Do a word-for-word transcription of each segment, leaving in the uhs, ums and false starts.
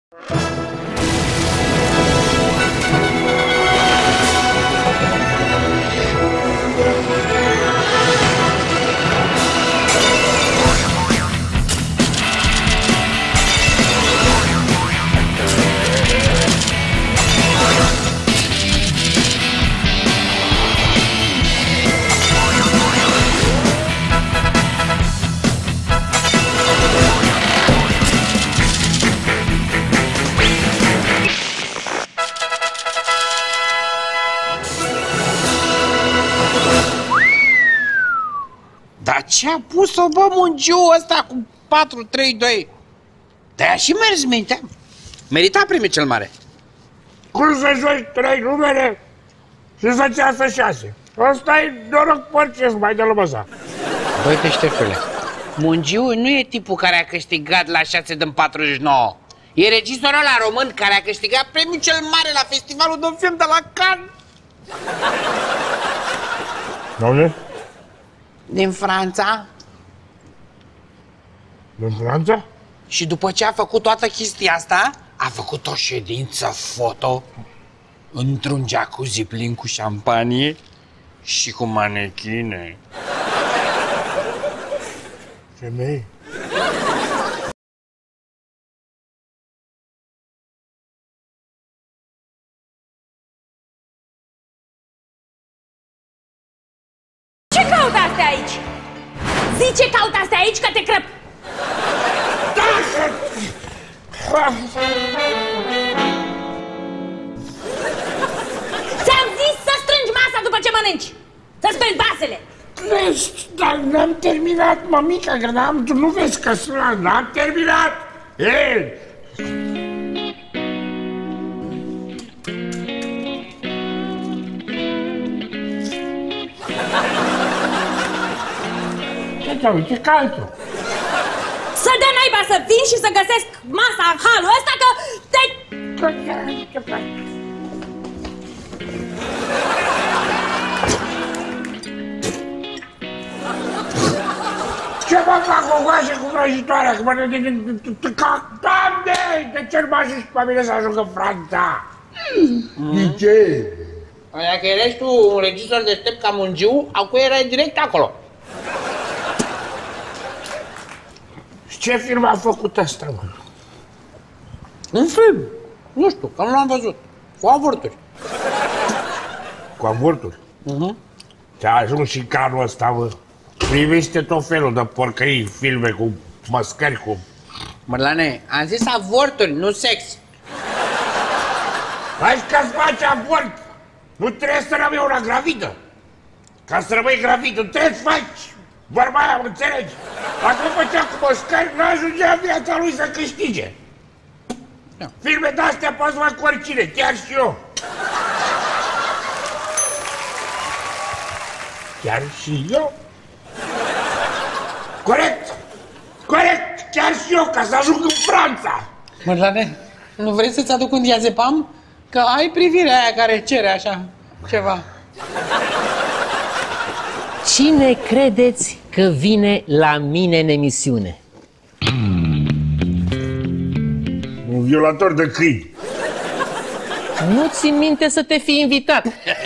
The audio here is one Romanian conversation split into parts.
Ce-a pus-o, bă, mungiul ăsta cu patru trei doi? De-aia și mers mintea. Merita primul cel mare. Cum să joci trei numere și să-ți iasă șase? Ăsta-i noroc părcesc mai de lămăsa. Băi, deșteptule, mungiul nu e tipul care a câștigat la șase din patruzeci și nouă. E regizorul ăla român care a câștigat premiul cel mare la festivalul de film de la Cannes. Doamne? Din Franța. Din Franța? Și după ce a făcut toată chestia asta, a făcut o ședință foto într-un jacuzzi plin cu șampanie și cu manechine. Femei? Ce caută astea aici? Zi ce caută astea aici, că te crăp! Ți-am zis să strângi masa după ce mănânci! Să speli vasele! Dar n-am terminat, mămica, că n-am... Tu nu vezi că sunt... N-am terminat! Ei! Ce uite, caltul. Să dă naiba să vin și să găsesc masa în halul ăsta, că te... Ce mă fac o goașă cu vrăjitoarea? Că mă... Doamne! De ce nu mă ajungi pe mine să ajung în Franța? De ce? Dacă erai tu un regizor deștept ca mungiu, acum erai direct acolo. Ce film a făcut asta, mă? Un film. Nu știu, că nu l-am văzut. Cu avorturi. Cu avorturi? Uh-huh. Ți-a ajuns și canul ăsta, mă. Privește tot felul de porcării, filme cu măscări, cu... Mărlane, am zis avorturi, nu sex. Hai că-ți faci avort! Nu trebuie să rămâi una gravidă. Ca să rămâi gravidă, nu trebuie să faci vorba aia, înțelegi? Dacă făcea cu măscări, nu ajungea viața lui să câștige. No. Filme de-astea poți să fac cu oricine, chiar și eu. Chiar și eu? Corect! Corect! Chiar și eu, ca să ajung în Franța! Mărlane, nu vrei să-ți aduc un diazepam? Că ai privirea aia care cere așa ceva. Cine credeți că vine la mine în emisiune? Un violator de câini. Nu țin minte să te fi invitat.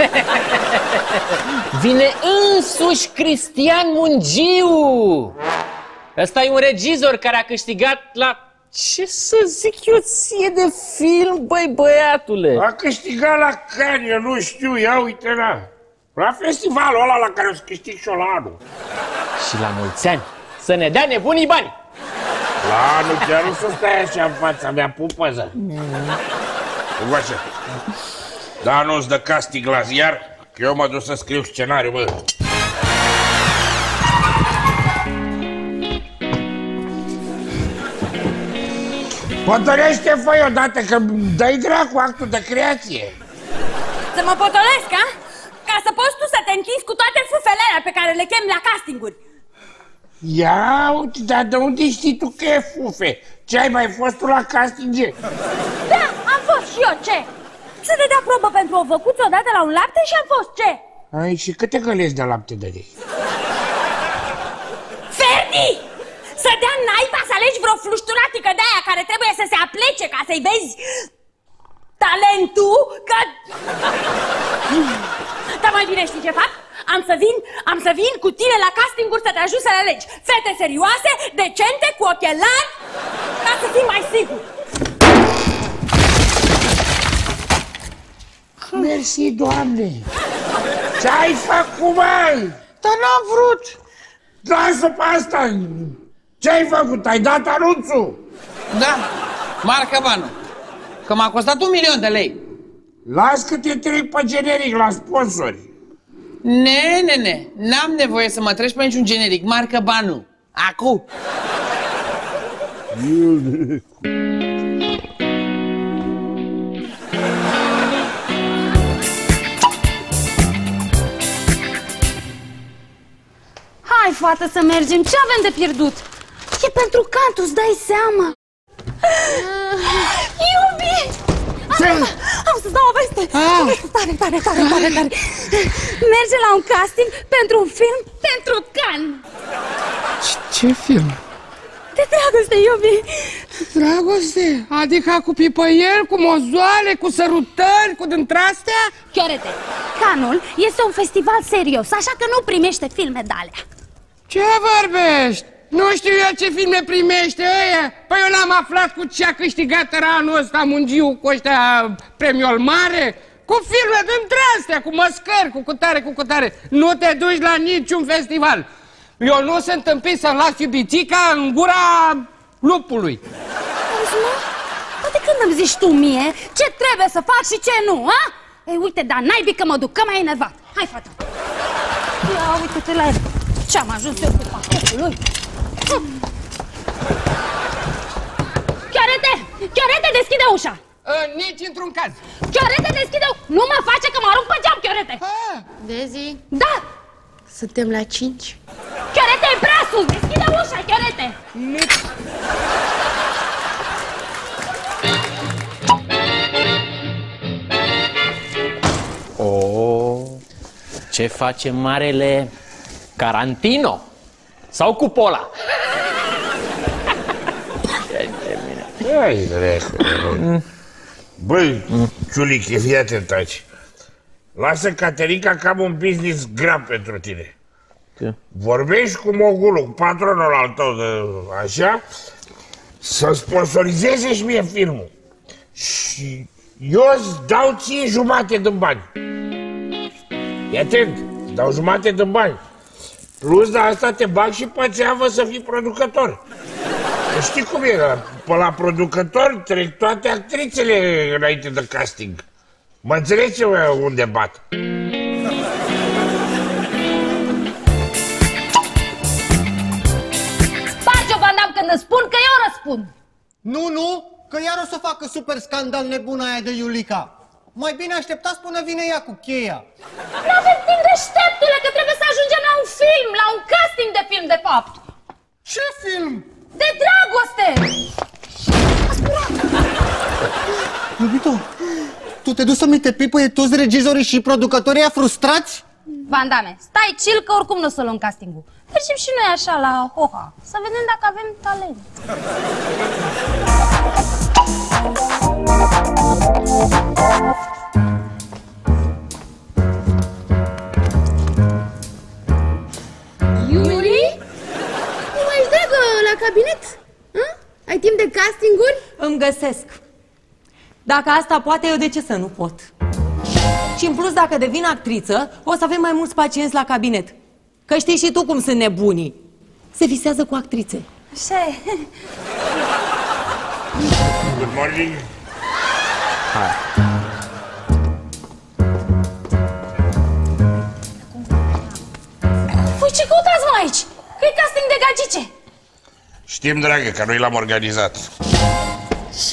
Vine însuși Cristian Mungiu. Ăsta e un regizor care a câștigat la... Ce să zic eu ție de film, băi, băiatule? A câștigat la Cannes, eu nu știu, ia uite la... La festivalul ăla la care o să câștig și-o la anul. Și la mulți ani, să ne dea nebunii bani. La anul chiar nu să stai așa în fața mea, pupăză. Ugoașă, da, nu-ți dă castig la ziar, că eu mă duc să scriu scenariu, bă. Potărește, fă-i odată, că dă-i dracu actul de creație. Să mă potolesc, a? Ca să poți tu să te închizi cu toate fufele alea pe care le chem la castinguri. Ia uite, dar de unde știi tu că e fufe? Ce, ai mai fost tu la casting? Da, am fost și eu, ce? Să ne dea probă pentru o văcuță odată la un lapte și am fost, ce? Ai, și câte găleți de lapte dădeai? Ferdi! Să dea naiba să alegi vreo flușturatică de aia care trebuie să se aplece ca să-i vezi talentul, că... Dar mai bine știi ce fac? Am să vin, am să vin cu tine la castinguri să te ajut să le alegi fete serioase, decente, cu ochelari, ca să fii mai sigur. Mersi, Doamne! Ce-ai făcut, mă? Dar n-am vrut. Lasă pe asta! Ce-ai făcut? Ai dat anunțul? Da, marcă banul. Că m-a costat un milion de lei. Las că te trec pe generic la sponsori. Ne, ne, ne, n-am nevoie să mă treci pe niciun generic. Marcă banul. Acu. Hai, fată, să mergem. Ce avem de pierdut? E pentru cantu, îți dai seama. Iubi! Am, am să-ți dau o veste. O veste tare, tare, tare, tare, tare. Merge la un casting pentru un film pentru Cannes. Ce film? De dragoste, Iubi. Dragoste? Adică cu pipăieri, cu mozoale, cu sărutări, cu dântrastea? Chiorete, Cannes este un festival serios, așa că nu primește filme de-alea. Ce vorbești? Nu știu eu ce filme primește ăia. Păi eu n-am aflat cu ce a câștigat anul ăsta Mungiu cu ăștia premiul mare. Cu filme dântrastea, cu măscări, cu cutare, cu cutare. Nu te duci la niciun festival. Eu nu sunt întâmpit să-mi las iubițica în gura lupului. Auzi, mă? Dar de când îmi zici tu mie ce trebuie să fac și ce nu, a? Ei, uite, dar naibii că mă duc, că m-ai enervat. Hai, fata. Ia, uite-te la el. Ce-am ajuns eu cu pachetul lui. Chiorete! Chiorete, deschide ușa! Nici într-un caz. Chiorete, deschide ușa! Nu mă face că mă arunc pe geam, Chiorete! Vezi? Da! Suntem la cinci. Chiorete, e prea sus! Deschide ușa, Chiorete! Nici... Oh, ce face marele Carantino? Sau Cupola? Hai, dracu. Băi, Ciulichi, fii atent aici. Lasă, Caterinca, că am un business grav pentru tine. Ce? Vorbești cu mogulul, cu patronul al tău, de, așa, să sponsorizeze și mie filmul. Și eu îți dau ție jumate din bani. Fii atent, îți dau jumate din bani. Plus de asta te bag și pe țeavă să fii producător. Că știi cum e, pe la producător trec toate actrițele înainte de casting. Mă înțelegi unde bat? Sparge-o, Van Damme, când îți spun că eu răspund. Nu, nu, că iar o să facă super scandal nebuna aia de Iulica. Mai bine așteptați până vine ea cu cheia. Nu avem timp, deșteptule, că trebuie să ajungem la un film, la un casting de film, de fapt. Ce film? De dragoste! Iubito, tu te duci să-mi te pipăie toți regizorii și producătorii ăia frustrați? Van Damme, stai chill că oricum nu o să luăm castingul. Mergem și noi așa la Hoha, să vedem dacă avem talent. Iuri? Nu mai ești dragă la cabinet? Hă? Ai timp de castinguri? Îmi găsesc. Dacă asta poate, eu de ce să nu pot? Și în plus, dacă devin actriță, o să avem mai mulți pacienți la cabinet. Că știi și tu cum sunt nebunii. Se visează cu actrițe. Așa e. Good morning. Hai. Voi ce căutați, mă, aici? Că e casting de gagice. Știm, dragă, că noi l-am organizat. Ce?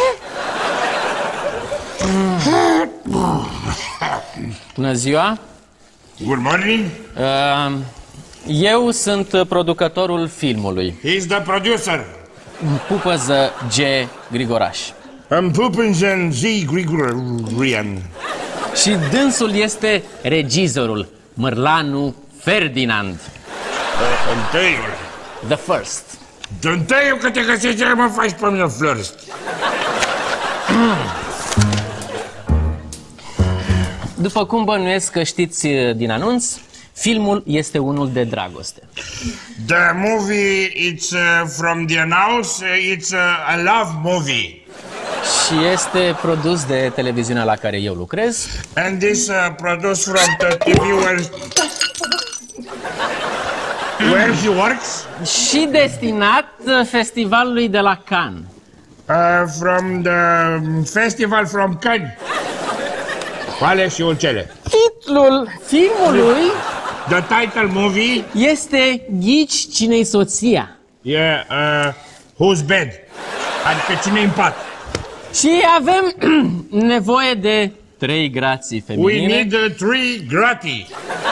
Bună ziua! Good morning. Uh, eu sunt producătorul filmului. He's the producer. Pupăză G. Grigoraș. I'm Pupenzen Z. Grigorian. Și dânsul este regizorul, Mărlanu Ferdinand. Întâiul. The first. Dă-mi tăiu că te găsești, mă faci pe mine flori. După cum bănuiesc că știți din anunț, filmul este unul de dragoste. The movie, it's uh, from the announce, it's uh, a love movie. Și este produs de televiziunea la care eu lucrez. And this uh, produce from the T V where... where he works? Și destinat festivalului de la Cannes. Uh, from the festival from Cannes. Quale și cele? Titlul filmului The title movie este Ghici cine-i soția. e uh, Who's Bed? Adică cine-i în pat. Și avem nevoie de trei grații We feminine. need uh, three gratii.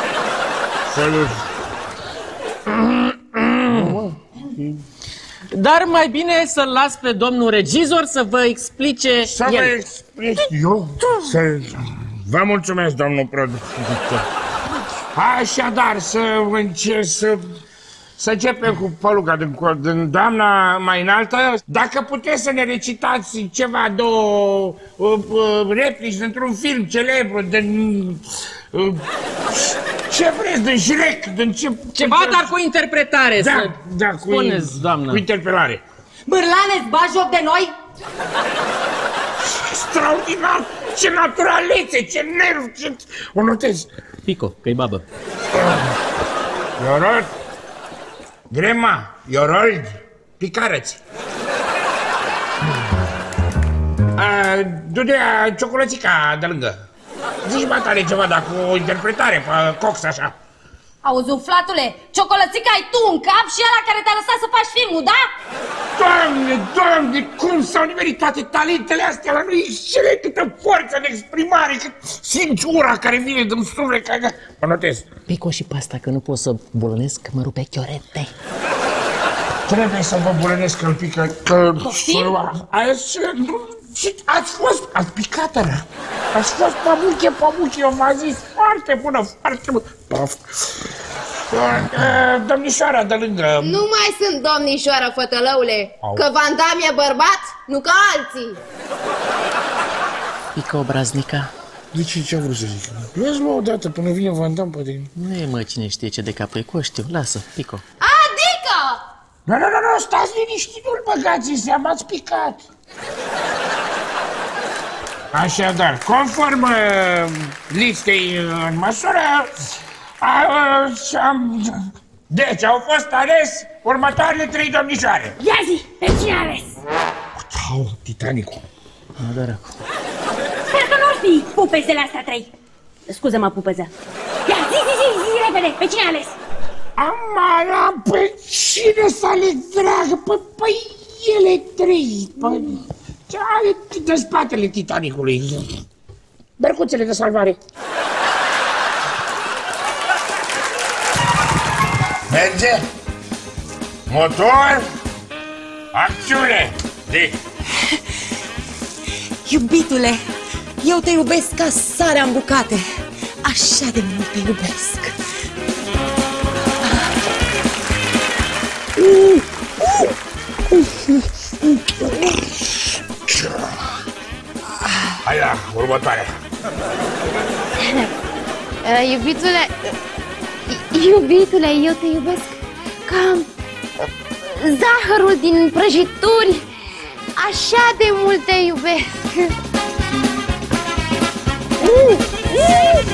Dar mai bine să-l las pe domnul regizor să vă explice Să vă el. explic eu. Să... Vă mulțumesc, domnul producător. Așadar, să încerc să... Să începem cu păluca din, din doamna mai înaltă. Dacă puteți să ne recitați ceva, două uh, uh, replici dintr-un film celebru, din... Uh, ce vreți, din Shrek, din ce... Ceva, dar cu interpretare. Da, să da, cu, spuneți, doamnă. cu interpelare. Bârlane, îți bagi joc de noi? Extraordinar! Ce naturalețe, ce nerv, ce... O notez. Pico, că-i babă. You're old. Grandma, you're old. Picarăți. Uh, Du-dea ciocolățica de lângă. Zici, mă, tare ceva, dar cu o interpretare, pe cox, așa. Auzi, umflatule, ciocolățica ai tu în cap și ăla care te-a lăsat să faci filmul, da? Doamne, doamne, cum s-au nimerit toate talentele astea la noi, excelent, câtă forță de exprimare, cât simți ura care vine din suflet, ca... Mă notez. Pico și pasta, că nu pot să bolonesc, că mă rupe chiorete. Trebuie să vă bulănesc că-l pică, că... Azi, ați fost, ați picat, ăla. Ați fost pamuche, pamuche, eu v-am zis, foarte bună, foarte bună. Paf. Domnișoara de lângă... Nu mai sunt domnișoară, fătălăule, Au. că Van Damme e bărbat, nu ca alții. Pico obraznica. De ce, ce-a vrut să zic? Vezi, mă, odată, până vine Van Damme, poate... Nu e, mă, cine știe ce de capul e, cu știu, lasă, Pico. Adică! Nu, nu, nu, nu, stați liniștit, nu-l băgați în seama, ați picat. Așadar, conform uh, listei uh, în măsură, uh, am... Deci, au fost ales următoarele trei domnișoare. Ia zi, pe cine ales? Au, Titanicul. Mă doar acum. Sper că nu știi pupezele astea trei. Scuză-mă, pupeză. Ia, zi, zi, zi, zi, repede, pe cine ales? Am pe cine să le dragă? Pe, pe ele trei. Pe, de spatele Titanicului. Bercuțele de salvare. Merge. Motor. Acțiune. Zi. Iubitule, eu te iubesc ca sarea în bucate. Așa de mult te iubesc. Hai la următoarea. Uh, iubitule, uh, iubitule, eu te iubesc ca uh, zahărul din prăjituri. Așa de mult te iubesc. Uh, uh.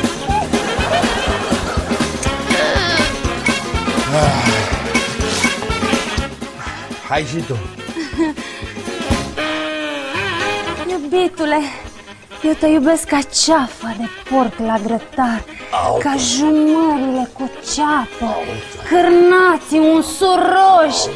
Hai și tu. Iubitule, eu te iubesc ca ceafa de porc la grătar, ca jumările cu ceapă, cârnații unsuroși.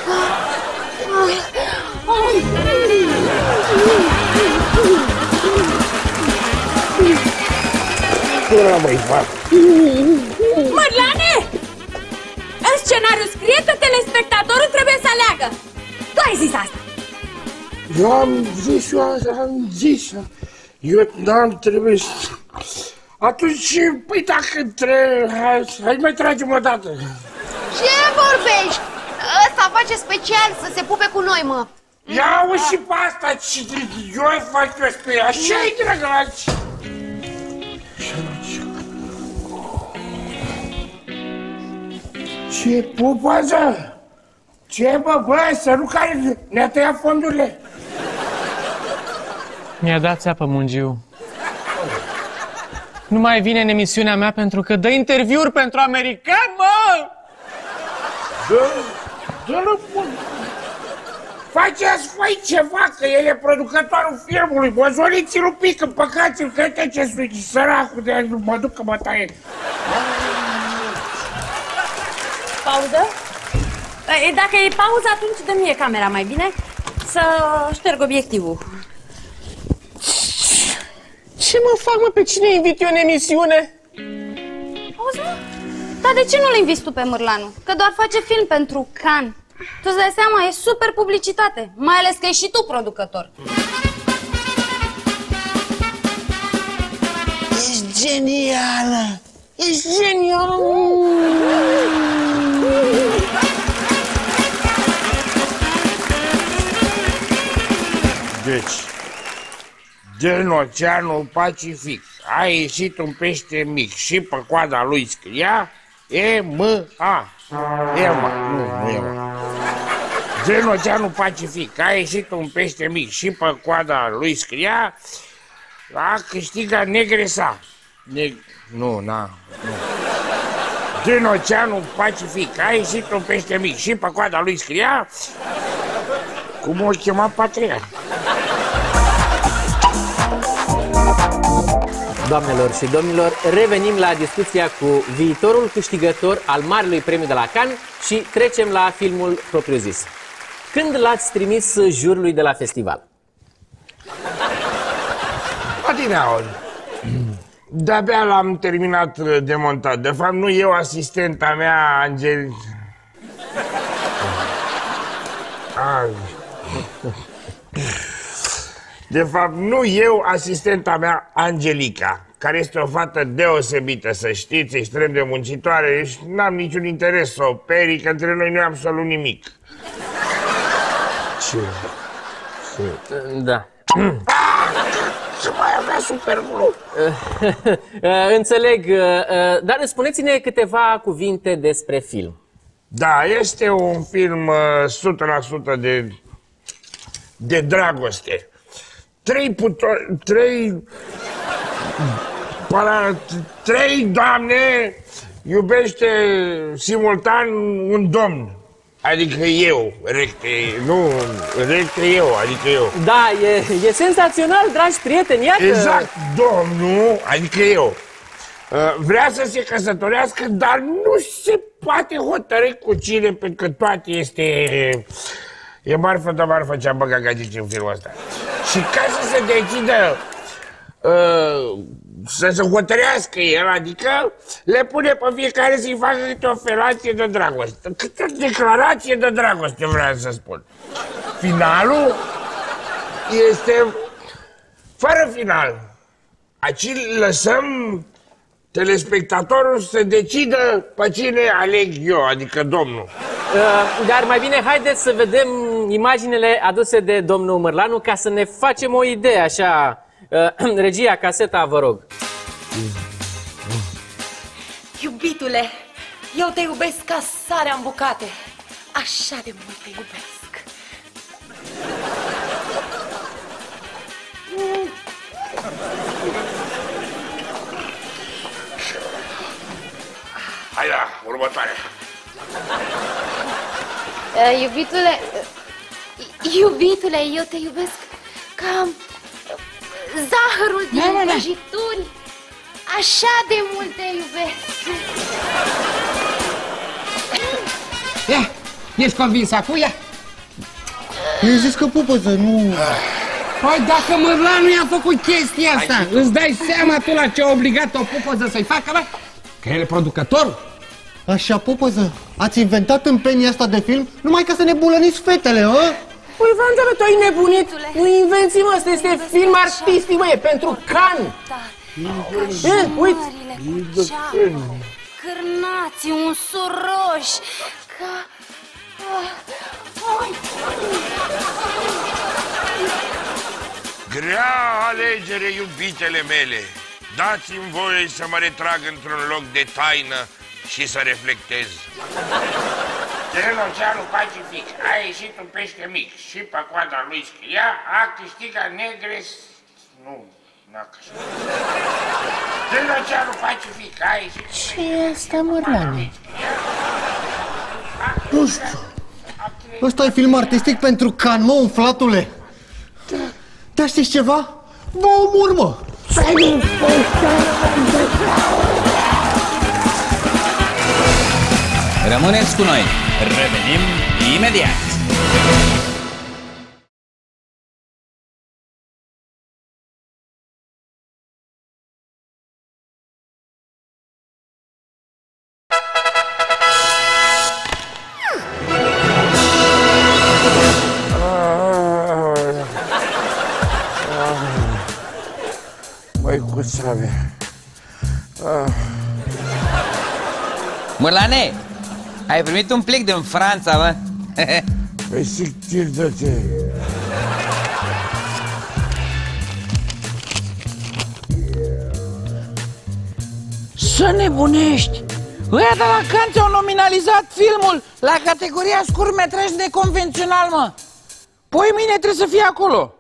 Până mai fac. Mărlane! În scenariu scrie că telespectatorul trebuie să aleagă. Tu ai zis asta. Eu am zis, eu am zis. Eu n-am trebuie să... Atunci, păi dacă trebuie... Hai, hai mai tragem o dată. Ce vorbești? Ăsta va face special să se pupe cu noi, mă. Ia-o și pe asta, ce eu fac eu pe ea. Așa-i, drăgălaci. Ce pupăză? Ce, bă, bă, să nu care ne-a tăiat fondurile? Mi-a dat țeapă Mungiu. Nu mai vine în emisiunea mea pentru că dă interviuri pentru americani, mă! Dă, dă-l, bă. Faceți voi ceva, că el e producătorul filmului. Bozoliți-l un pic, împăcați-l, că uite ce suci, săracul de azi, mă duc că mă taie. Pauză? E, dacă e pauză, atunci dă mie camera mai bine să șterg obiectivul. Ce mă fac, mă? Pe cine invit eu în emisiune? Auzi, mă? Dar de ce nu-l inviți tu pe Mârlanu? Că doar face film pentru Cannes. Tu îți dai seama, e super publicitate. Mai ales că ești și tu producător. Ești genială! Ești genială! Deci, din Oceanul Pacific a ieșit un pește mic și pe coada lui scria E M A. Ema, nu, nu Ema. Din Oceanul Pacific a ieșit un pește mic și pe coada lui scria a câștigat Negresa. Ne... Nu, na, nu. Din Oceanul Pacific a ieșit un pește mic și pe coada lui scria cum o chema Patria. Doamnelor și domnilor, revenim la discuția cu viitorul câștigător al Marelui Premiu de la Cannes și trecem la filmul propriu-zis. Când l-ați trimis jurului de la festival? Adineaori. De-abia l-am terminat de montat. De fapt, nu eu, asistenta mea, Angel... Ai. De fapt, nu eu, asistenta mea, Angelica, care este o fată deosebită, să știți, extrem de muncitoare și n-am niciun interes să o peri, că între noi nu e absolut nimic. Ce? Ce? Da. Ce mai avea super mult? Înțeleg, dar spuneți-ne câteva cuvinte despre film. Da, este un film o sută la sută de, de dragoste. Trei putori, trei, para, trei doamne iubește simultan un domn. Adică eu, recte, nu, recte eu, adică eu. Da, e, e senzațional, dragi prieteni, iată. Exact, domnul, adică eu. Vrea să se căsătorească, dar nu se poate hotărâ cu cine, pentru că toate este... E marfă de marfă ce-am băgat gagici în filmul ăsta. Și ca să se decidă uh, să se hotărească el, adică le pune pe fiecare să-i facă câte o felație de dragoste. Câte o declarație de dragoste, vreau să spun. Finalul este fără final. Aici lăsăm telespectatorul să decidă pe cine aleg eu, adică domnul. Uh, dar mai bine haideți să vedem imaginele aduse de domnul Mârlanu ca să ne facem o idee, așa. Uh, regia, caseta, vă rog. Iubitule, eu te iubesc ca sarea în bucate. Așa de mult te iubesc. Hai la următoarea. Uh, iubitule, uh, iubitule, eu te iubesc ca zahărul din Da, da, da. prăjituri. Așa de mult te iubesc. Ia, ești convins acum? Ia. I-ai zis că pupăză, nu... Păi dacă Mârlanu i-a făcut chestia asta, îți dai seama tu la ce a obligat o pupăză să-i facă, bă? Că el e producător? Așa, pupăză, ați inventat tâmpenia asta de film numai ca să ne bulăniți fetele, hă? Păi, Vandală, tu ai nebunit? Iubitule, Nu invenții, mă, ăsta este iubesc film așa artistic, mă, e pentru Cannes. Eh, uite. Ceamă, cârnații, unsuroși, ca Grea alegere, iubitele mele. Dați-mi voie să mă retrag într-un loc de taină și să reflectez. Din Oceanul Pacific a ieșit un pește mic și pe coada lui scria: a câștigat negres... Nu, n-a câștigat. Din Oceanul Pacific a ieșit... Ce e asta, Mărlane? Nu știu. Ăsta e film artistic pentru can, mă, umflatule. Da. Dar știți ceva? Mă omor, mă. Rămâneți cu noi. Revenim imediat. Măi, cu țave. Mărlane, ai primit un plic din Franța, mă? Păi sictir, dă-te. Să nebunești! Ăia de la Cannes au nominalizat filmul la categoria scurtmetraj neconvențional, mă! Poi mâine trebuie să fie acolo!